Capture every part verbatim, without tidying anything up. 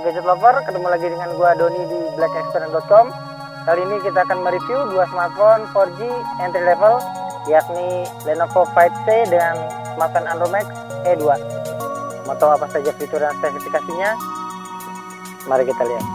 gadget lover, ketemu lagi dengan gua Doni di black experience dot com. Kali ini kita akan mereview dua smartphone four G entry level, yakni Lenovo Five C dengan smartphone Andromax E dua. Mau tahu apa saja fitur dan spesifikasinya? Mari kita lihat.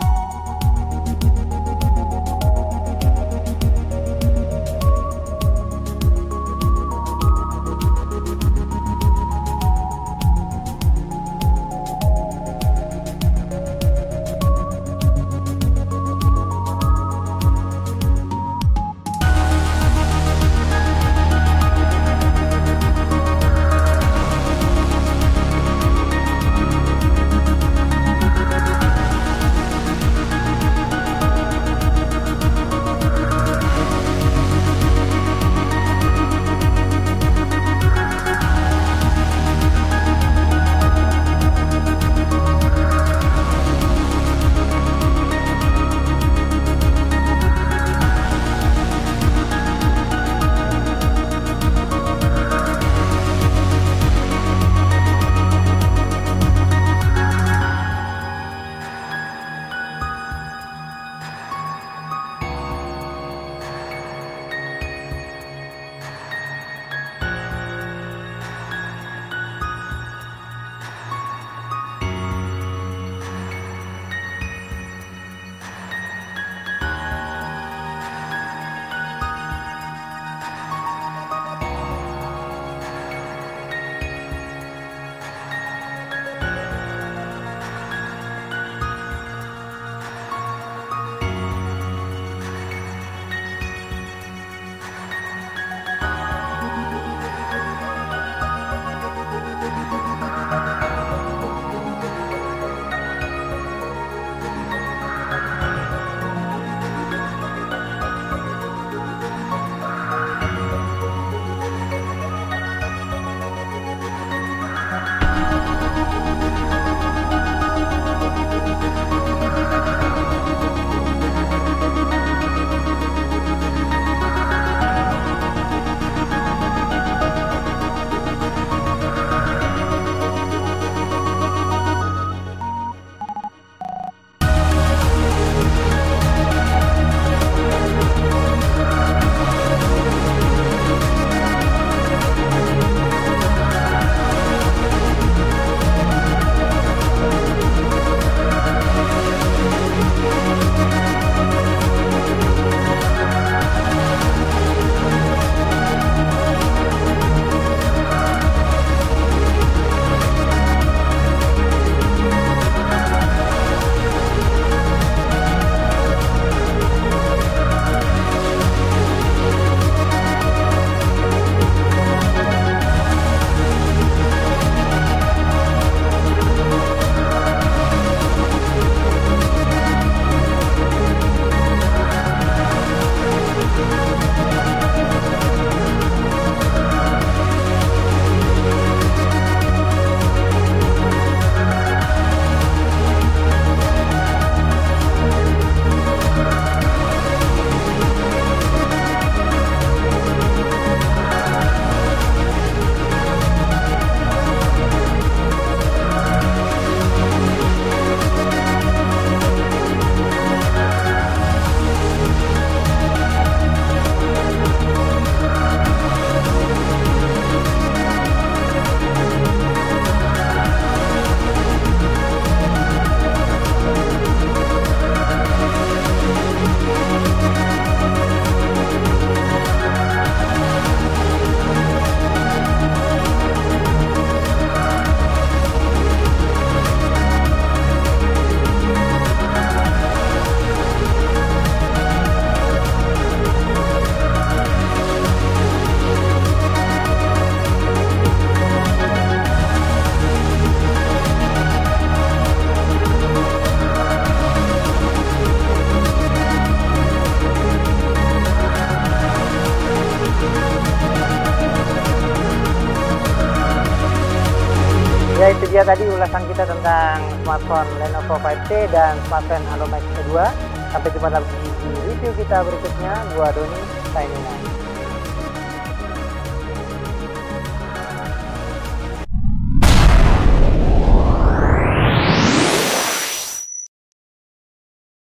Ya, itu dia tadi ulasan kita tentang smartphone Lenovo Five C dan smartphone Andromax E dua. Sampai jumpa lagi di review kita berikutnya. Gua Doni, signing out.